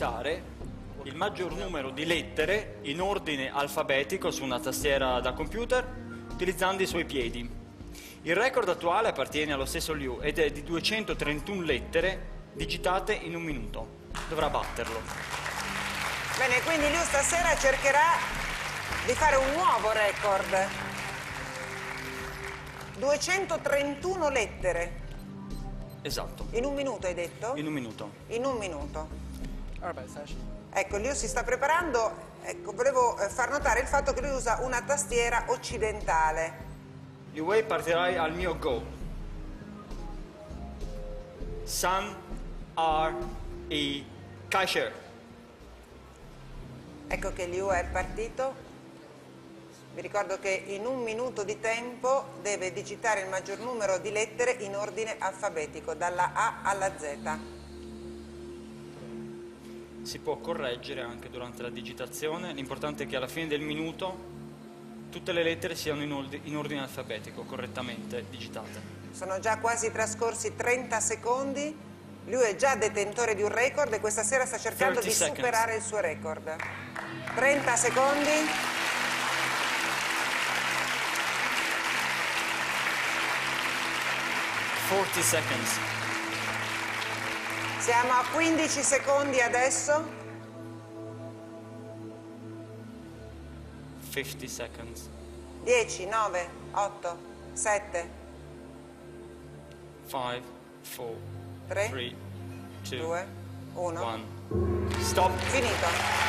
digitare il maggior numero di lettere in ordine alfabetico su una tastiera da computer utilizzando i suoi piedi. Il record attuale appartiene allo stesso Liu ed è di 231 lettere digitate in un minuto. Dovrà batterlo. Bene, quindi Liu stasera cercherà di fare un nuovo record. 231 lettere. Esatto. In un minuto hai detto? In un minuto. In un minuto. Ecco, Liu si sta preparando. Ecco, volevo far notare il fatto che lui usa una tastiera occidentale. Liu Wei, partirai al mio go. Sun, R, E, Kaisher. Ecco che Liu è partito. Vi ricordo che in un minuto di tempo deve digitare il maggior numero di lettere in ordine alfabetico, dalla A alla Z. Si può correggere anche durante la digitazione, l'importante è che alla fine del minuto tutte le lettere siano in ordine alfabetico, correttamente digitate. Sono già quasi trascorsi 30 secondi, lui è già detentore di un record e questa sera sta cercando di superare il suo record. 30 secondi. Seconds. Siamo a 15 secondi adesso. 50 seconds. 10, 9, 8, 7, 5, 4, 3, 2, 2, 1. 1. Stop. Finito.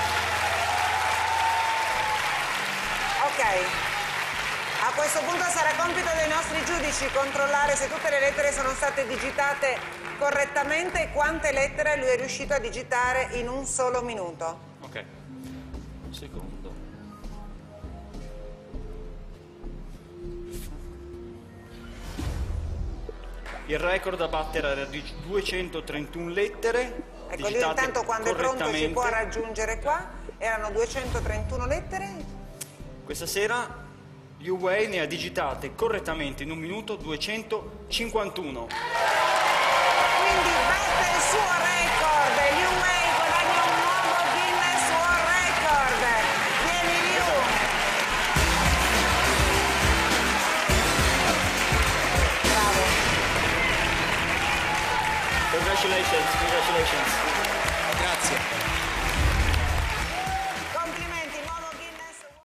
Ok. A questo punto sarà compito dei nostri giudici controllare se tutte le lettere sono state digitate correttamente e quante lettere lui è riuscito a digitare in un solo minuto. Ok. Un secondo. Il record da battere era di 231 lettere. Ecco, lui intanto quando è pronto ci può raggiungere qua. Erano 231 lettere. Questa sera Liu Wei ne ha digitate correttamente in un minuto 251. Quindi batte il suo record. Liu Wei guadagna un nuovo Guinness World Record. Vieni Liu. Bravo. Congratulations, congratulations. Grazie.